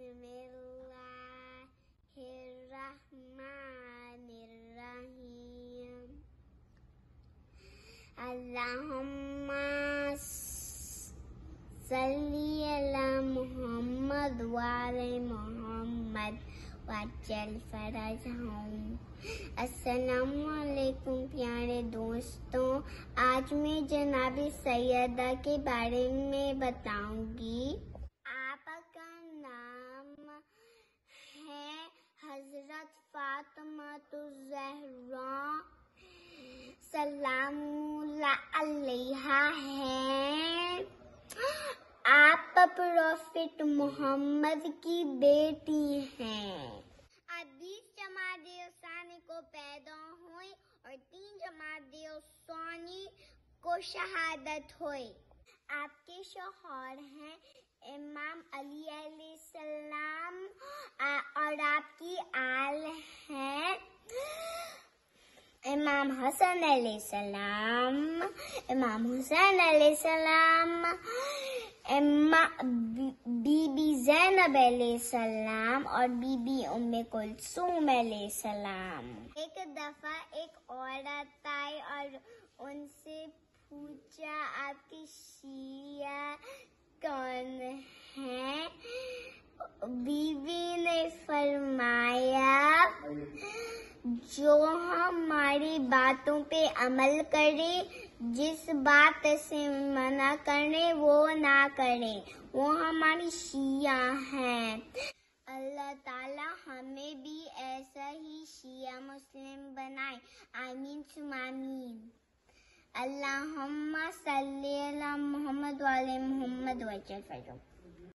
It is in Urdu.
اللہ الرحمن الرحیم اللہم صلی علی محمد وعلی محمد وعجل فرجہم۔ السلام علیکم پیارے دوستوں، آج میں جناب سیدہ کے بارے میں بتاؤں گی۔ آپ کا نام ہے حضرت فاطمہ الزہرا سلام اللہ علیہا ہے۔ آپ پروفٹ محمد کی بیٹی ہیں۔ آپ 20 جمادی الثانی کو پیدا ہوئی اور 3 جمادی الثانی کو شہادت ہوئی۔ آپ کے شوہر ہیں امام علی علیہ السلام اور آپ کی آل ہیں امام حسن علیہ السلام، امام حسین علیہ السلام، بی بی زینب علیہ السلام اور بی بی ام کلثوم علیہ السلام۔ ایک دفعہ ایک عورت آئی اور ان سے پوچھا آپ کی شیعہ کون ہیں؟ بیوی نے فرمایا جو ہماری باتوں پہ عمل کرے، جس بات سے منع کرے وہ نہ کرے، وہ ہماری شیعہ ہیں۔ اللہ تعالی ہمیں بھی ایسا ہی شیعہ مسلم بنائے، آمین ثم آمین۔ اللہم صلی علی محمد وعلی محمد وعجل فرجہم۔